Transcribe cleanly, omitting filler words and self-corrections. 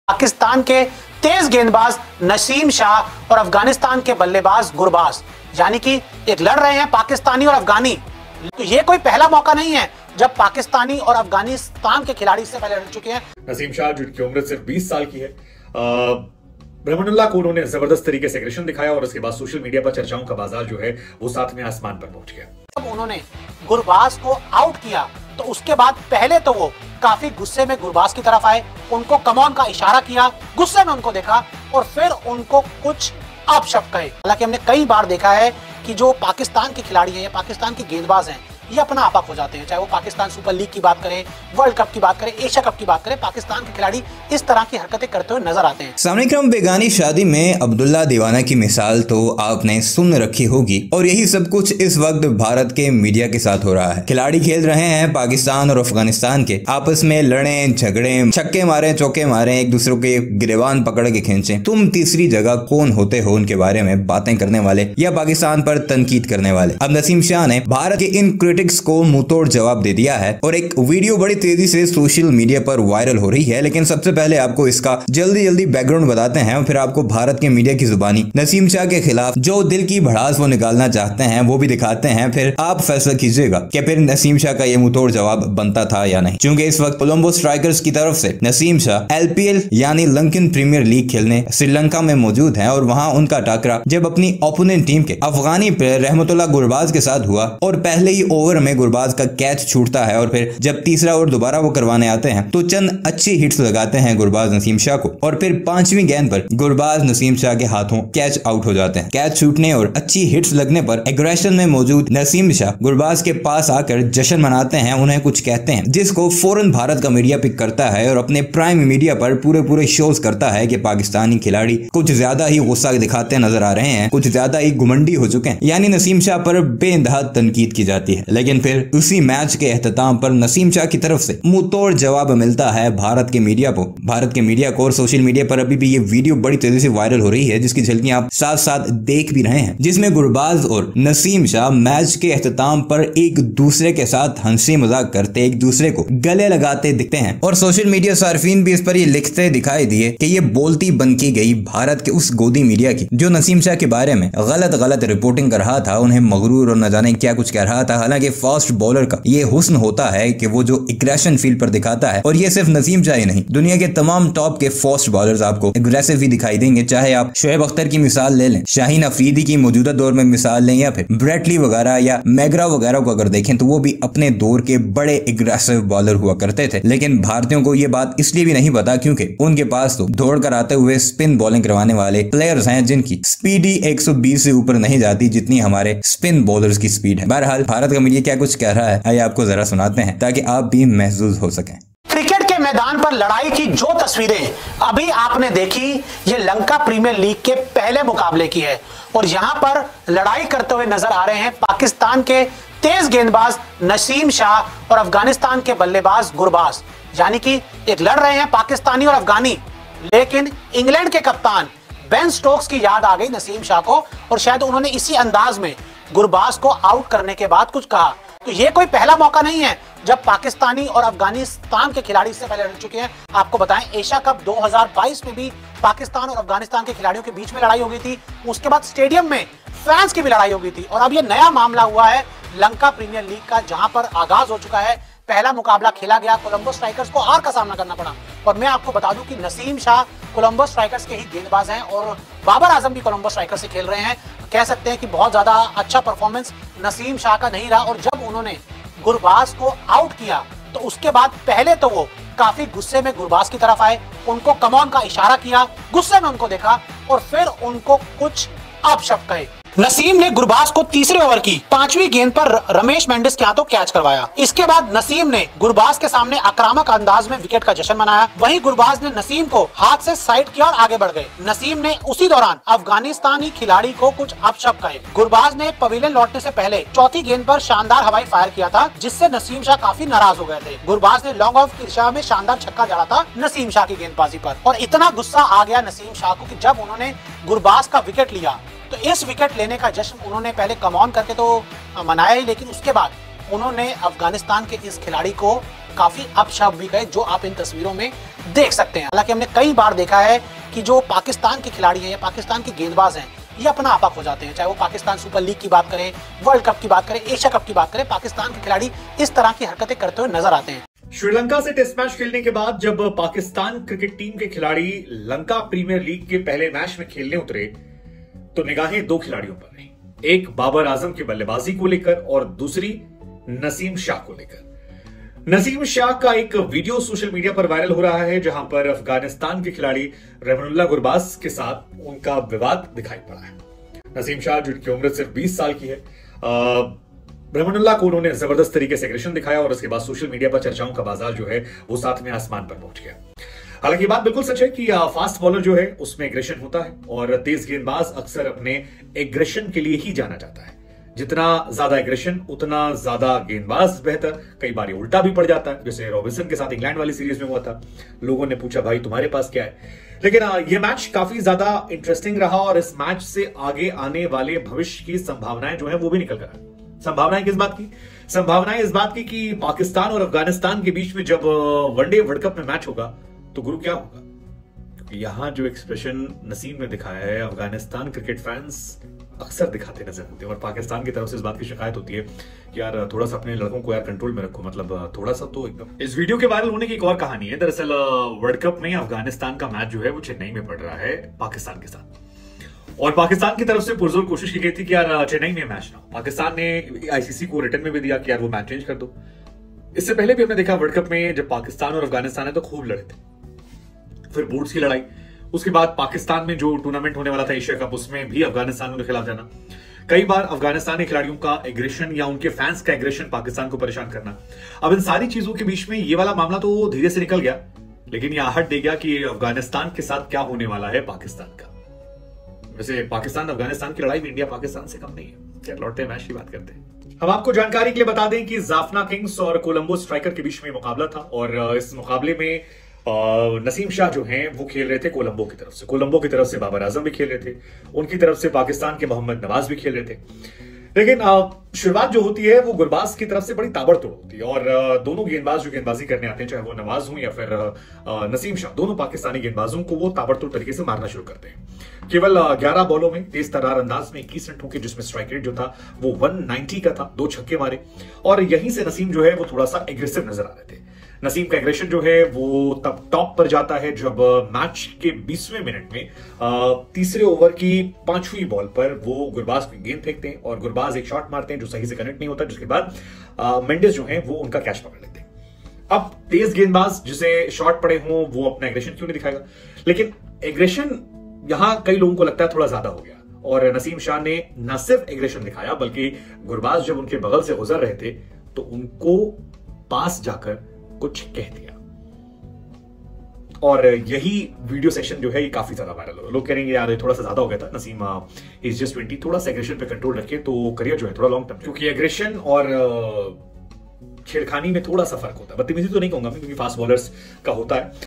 पाकिस्तान के तेज गेंदबाज नसीम शाह और अफगानिस्तान के बल्लेबाज गुरबाज, यानी कि एक लड़ रहे हैं पाकिस्तानी और अफगानी। तो ये कोई पहला मौका नहीं है जब पाकिस्तानी और अफगानिस्तान के खिलाड़ी इससे पहले लड़ चुके हैं। नसीम शाह जिनकी उम्र सिर्फ 20 साल की है, रहमानुल्लाह को उन्होंने जबरदस्त तरीके से एग्रेशन दिखाया और उसके बाद सोशल मीडिया पर चर्चाओं का बाजार जो है वो सातवें आसमान पर पहुंच गया। जब उन्होंने गुरबाज को आउट किया तो उसके बाद पहले तो वो काफी गुस्से में गुरबाज की तरफ आए, उनको कमॉन का इशारा किया, गुस्से में उनको देखा और फिर उनको कुछ अपशब्द कहे। हालांकि हमने कई बार देखा है कि जो पाकिस्तान के खिलाड़ी हैं या पाकिस्तान के गेंदबाज हैं ये अपना आपा खो जाते हैं, चाहे वो पाकिस्तान सुपर लीग की बात करें, वर्ल्ड कप की बात करें, एशिया कप की बात करें, पाकिस्तान के खिलाड़ी इस तरह की हरकतें करते हुए नजर आते हैं। सामने क्रम बेगानी शादी में अब्दुल्ला दीवाना की मिसाल तो आपने सुन रखी होगी और यही सब कुछ इस वक्त भारत के मीडिया के साथ हो रहा है। खिलाड़ी खेल रहे हैं पाकिस्तान और अफगानिस्तान के, आपस में लड़े झगड़े, छक्के मारे चौके मारे, एक दूसरे के गिरेबान पकड़ के खींचे। तुम तीसरी जगह कौन होते हो उनके बारे में बातें करने वाले या पाकिस्तान पर तनकीद करने वाले। अब नसीम शाह ने भारत के इन क्रिटिक्स को मुंहतोड़ जवाब दे दिया है और एक वीडियो बड़ी तेजी से सोशल मीडिया पर वायरल हो रही है। लेकिन सबसे पहले आपको इसका जल्दी बैकग्राउंड बताते हैं और फिर आपको भारत के मीडिया की जुबानी नसीम शाह के खिलाफ जो दिल की भड़ास वो निकालना चाहते हैं वो भी दिखाते हैं। फिर आप फैसला कीजिएगा कि फिर नसीम शाह का ये मुंहतोड़ जवाब बनता था या नहीं। क्योंकि इस वक्त कोलंबो स्ट्राइकर्स की तरफ से नसीम शाह LPL यानी लंकन प्रीमियर लीग खेलने श्रीलंका में मौजूद है और वहां उनका टाकरा जब अपनी ओपोनेंट टीम के अफगानी प्लेयर रहमतुल्लाह गुरबाज के साथ हुआ और पहले ही ओवर में गुरबाज का कैच छूटता है और फिर जब तीसरा ओवर दोबारा वो करवाने आते हैं तो चंद अच्छी हिट्स लगाते हैं गुरबाज नसीम शाह को और फिर पांचवी गेंद पर गुरबाज नसीम शाह के हाथों कैच आउट हो जाते हैं। कैच छूटने और अच्छी हिट्स लगने पर एग्रेशन में मौजूद नसीम शाह गुरबाज के पास आकर जश्न मनाते हैं, उन्हें कुछ कहते हैं जिसको फौरन भारत का मीडिया पिक करता है और अपने प्राइम मीडिया पर पूरे शोज करता है कि पाकिस्तानी खिलाड़ी कुछ ज्यादा ही गुस्सा दिखाते नजर आ रहे हैं, कुछ ज्यादा ही घुमंडी हो चुके हैं, यानी नसीम शाह पर बेइंतहा तनकीद की जाती है। लेकिन फिर उसी मैच के एहतमाम पर नसीम शाह की तरफ से मुंहतोड़ जवाब मिलता है भारत के मीडिया को और सोशल मीडिया पर अभी भी ये वीडियो बड़ी तेजी से वायरल हो रही है जिसकी झलकियां आप साथ साथ देख भी रहे हैं, जिसमें गुरबाज और नसीम शाह मैच के एहतमाम पर एक दूसरे के साथ हंसी मजाक करते, एक दूसरे को गले लगाते दिखते हैं और सोशल मीडिया सार्फिन भी इस पर ये लिखते दिखाई दिए कि ये बोलती बन की गई भारत के उस गोदी मीडिया की जो नसीम शाह के बारे में गलत रिपोर्टिंग कर रहा था, उन्हें मगरूर और न जाने क्या कुछ कह रहा था। हालांकि फास्ट बॉलर का ये हुस्न होता है कि वो जो एग्रेशन फील्ड पर दिखाता है, और ये सिर्फ नसीम शाह ही नहीं, दुनिया के तमाम टॉप के फास्ट बॉलर्स आपको एग्रेसिव ही दिखाई देंगे। चाहे आप शोएब अख्तर की मिसाल ले लें, शाहीन अफरीदी की मौजूदा दौर में मिसाल लें या फिर ब्रेटली वगैरह या मैगरा वगैरह को अगर देखें तो वो भी अपने दौर के बड़े एग्रेसिव बॉलर हुआ करते थे। लेकिन भारतीयों को ये बात इसलिए भी नहीं पता क्योंकि उनके पास तो दौड़ कर आते हुए स्पिन बॉलिंग करवाने वाले प्लेयर्स हैं जिनकी स्पीड ही 120 से ऊपर नहीं जाती जितनी हमारे स्पिन बॉलर्स की स्पीड है। बहरहाल भारत का मीडिया क्या कुछ कह रहा है आइए आपको जरा सुनाते हैं ताकि आप भी महसूस हो सकें। क्रिकेट के मैदान पर लड़ाई की जो तस्वीरें अभी आपने देखी ये लंका प्रीमियर लीग के पहले मुकाबले की है और यहां पर लड़ाई करते हुए नजर आ रहे हैं पाकिस्तान के तेज गेंदबाज नसीम शाह और अफगानिस्तान के बल्लेबाज गुरबाज, यानी कि एक लड़ रहे हैं पाकिस्तानी और अफगानी। लेकिन इंग्लैंड के कप्तान बेन स्टोक्स की याद आ गई नसीम शाह को और शायद उन्होंने इसी अंदाज में गुरबाज को आउट करने के बाद कुछ कहा। तो ये कोई पहला मौका नहीं है जब पाकिस्तानी और अफगानिस्तान के खिलाड़ी इससे पहले लड़ चुके हैं। आपको बताएं एशिया कप 2022 में भी पाकिस्तान और अफगानिस्तान के खिलाड़ियों के बीच में लड़ाई हो गई थी, उसके बाद स्टेडियम में फैंस की भी लड़ाई हो गई थी और अब ये नया मामला हुआ है लंका प्रीमियर लीग का जहां पर आगाज हो चुका है। पहला मुकाबला खेला गया, कोलंबो स्ट्राइकर्स को हार का सामना करना पड़ा और मैं आपको बता दूं कि नसीम शाह कोलंबो स्ट्राइकर्स के ही गेंदबाज हैं और बाबर आजम भी कोलंबो स्ट्राइकर्स से खेल रहे हैं। कह सकते हैं कि बहुत ज्यादा अच्छा परफॉर्मेंस नसीम शाह का नहीं रहा और जब उन्होंने गुरबाज को आउट किया तो उसके बाद पहले तो वो काफी गुस्से में गुरबाज की तरफ आए, उनको कमॉन का इशारा किया, गुस्से में उनको देखा और फिर उनको कुछ अपशब्द कहे। नसीम ने गुरबाज को तीसरे ओवर की पांचवी गेंद पर रमेश मेंडिस के हाथों कैच करवाया। इसके बाद नसीम ने गुरबाज के सामने आक्रामक अंदाज में विकेट का जश्न मनाया। वहीं गुरबाज ने नसीम को हाथ से साइड किया और आगे बढ़ गए। नसीम ने उसी दौरान अफगानिस्तानी खिलाड़ी को कुछ अपशब्द कहे। गुरबाज ने पवेलियन लौटने से पहले चौथी गेंद पर शानदार हवाई फायर किया था जिससे नसीम शाह काफी नाराज हो गए थे। गुरबाज ने लॉन्ग ऑफ की दिशा में शानदार छक्का जड़ा था नसीम शाह की गेंदबाजी पर और इतना गुस्सा आ गया नसीम शाह को कि जब उन्होंने गुरबाज का विकेट लिया तो इस विकेट लेने का जश्न उन्होंने पहले कम ऑन करके तो मनाया ही, लेकिन उसके बाद उन्होंने अफगानिस्तान के इस खिलाड़ी को काफी अपशब्द भी कहे जो आप इन तस्वीरों में देख सकते हैं। हालांकि हमने कई बार देखा है कि जो पाकिस्तान के खिलाड़ी हैं या पाकिस्तान के गेंदबाज हैं, ये अपना आपा खो जाते हैं। चाहे वो पाकिस्तान सुपर लीग की बात करें, वर्ल्ड कप की बात करें, एशिया कप की बात करें, पाकिस्तान के खिलाड़ी इस तरह की हरकतें करते हुए नजर आते हैं। श्रीलंका से टेस्ट मैच खेलने के बाद जब पाकिस्तान क्रिकेट टीम के खिलाड़ी लंका प्रीमियर लीग के पहले मैच में खेलने उतरे तो निगाहें दो खिलाड़ियों पर रही, एक बाबर आजम की बल्लेबाजी को लेकर और दूसरी नसीम शाह को लेकर। नसीम शाह का एक वीडियो सोशल मीडिया पर वायरल हो रहा है जहां पर अफगानिस्तान के खिलाड़ी रहमानुल्लाह गुरबाज के साथ उनका विवाद दिखाई पड़ा है। नसीम शाह जिनकी उम्र सिर्फ 20 साल की है, रहमानुल्लाह को उन्होंने जबरदस्त तरीके से एग्रेशन दिखाया और उसके बाद सोशल मीडिया पर चर्चाओं का बाजार जो है वो साथ में आसमान पर पहुंच गया। हालांकि बात बिल्कुल सच है कि फास्ट बॉलर जो है उसमें एग्रेशन होता है और तेज गेंदबाज अक्सर अपने एग्रेशन के लिए ही जाना जाता है। जितना ज्यादा एग्रेशन उतना ज्यादा गेंदबाज बेहतर। कई बार उल्टा भी पड़ जाता है, जैसे रॉबिन्सन के साथ इंग्लैंड वाली सीरीज में हुआ था। लोगों ने पूछा भाई तुम्हारे पास क्या है, लेकिन यह मैच काफी ज्यादा इंटरेस्टिंग रहा और इस मैच से आगे आने वाले भविष्य की संभावनाएं जो है वो भी निकल कर आई। संभावनाएं किस बात की? संभावनाएं इस बात की कि पाकिस्तान और अफगानिस्तान के बीच में जब वनडे वर्ल्ड कप में मैच होगा तो गुरु क्या होगा। क्योंकि यहां जो एक्सप्रेशन नसीम ने दिखाया है अफगानिस्तान क्रिकेट फैंस अक्सर दिखाते नजर आते हैं और पाकिस्तान की तरफ से इस बात की शिकायत होती है कि यार थोड़ा सा अपने लड़कों को यार कंट्रोल में रखो, मतलब थोड़ा सा तो एकदम। इस वीडियो के वायरल होने की एक और कहानी है। दरअसल वर्ल्ड कप में अफगानिस्तान का मैच जो है वो चेन्नई में पड़ रहा है पाकिस्तान के साथ और पाकिस्तान की तरफ से पुरजोर कोशिश की गई थी कि यार चेन्नई में मैच ना हो। पाकिस्तान ने आईसीसी को रिटर्न में भी दिया कि यार वो मैच चेंज कर दो। इससे पहले भी हमने देखा वर्ल्ड कप में जब पाकिस्तान और अफगानिस्तान है तो खूब लड़े थे, फिर बोर्ड्स की लड़ाई, उसके बाद पाकिस्तान में जो टूर्नामेंट होने वाला था एशिया कप उसमें भी अफगानिस्तान के खिलाफ जाना, कई बार अफगानिस्तानी खिलाड़ियों का एग्रेशन या उनके फैंस का एग्रेशन पाकिस्तान को परेशान करना। अब इन सारी चीजों के बीच में ये वाला मामला तो धीरे से निकल गया, लेकिन यह आहट दे गया कि अफगानिस्तान के साथ क्या होने वाला है पाकिस्तान का। वैसे पाकिस्तान अफगानिस्तान की लड़ाई में इंडिया पाकिस्तान से कम नहीं है। क्या लौटते मैच की बात करते हैं। हम आपको जानकारी के लिए बता दें कि जाफना किंग्स और कोलंबो स्ट्राइकर के बीच में मुकाबला था और इस मुकाबले में नसीम शाह जो हैं वो खेल रहे थे कोलंबो की तरफ से। कोलंबो की तरफ से बाबर आजम भी खेल रहे थे, उनकी तरफ से पाकिस्तान के मोहम्मद नवाज भी खेल रहे थे। लेकिन शुरुआत जो होती है वो गुरबाज की तरफ से बड़ी ताबड़तोड़ होती है और दोनों गेंदबाज जो गेंदबाजी करने आते हैं, चाहे वो नवाज हो या फिर नसीम शाह, दोनों पाकिस्तानी गेंदबाजों को वो ताबड़तोड़ तरीके से मारना शुरू करते हैं। केवल 11 बॉलों में तेज तर्रार अंदाज में 21 रन ठोके, जिसमें स्ट्राइक रेट जो था वो 190 का था, 2 छक्के मारे और यहीं से नसीम जो है वो थोड़ा सा एग्रेसिव नजर आ रहे थे। नसीम का एग्रेशन जो है वो तब टॉप पर जाता है जब मैच के 20वें मिनट में तीसरे ओवर की 5वीं बॉल पर वो गुरबाज की गेंद फेंकते हैं और गुरबाज एक शॉट मारते हैं जो सही से कनेक्ट नहीं होता, जिसके बाद मेंडिस जो है वो उनका कैच पकड़ लेते हैं। अब तेज गेंदबाज जिसे शॉट पड़े हों वो अपना एग्रेशन क्यों नहीं दिखाएगा, लेकिन एग्रेशन यहां कई लोगों को लगता है थोड़ा ज्यादा हो गया और नसीम शाह ने न सिर्फ एग्रेशन दिखाया बल्कि गुरबाज जब उनके बगल से गुजर रहे थे तो उनको पास जाकर कुछ कह दिया और यही वीडियो सेशन जो है ये काफी ज्यादा वायरल हो। लोग कहेंगे यार थोड़ा सा ज्यादा हो गया था, नसीम इज जस्ट 20, थोड़ा सा एग्रेशन पे कंट्रोल रखे तो करियर जो है थोड़ा लॉन्ग टर्म, क्योंकि एग्रेशन और छेड़खानी में थोड़ा सा फर्क होता है। बदतमीजी तो नहीं कहूंगा मैं क्योंकि फास्ट बॉलर्स का होता है,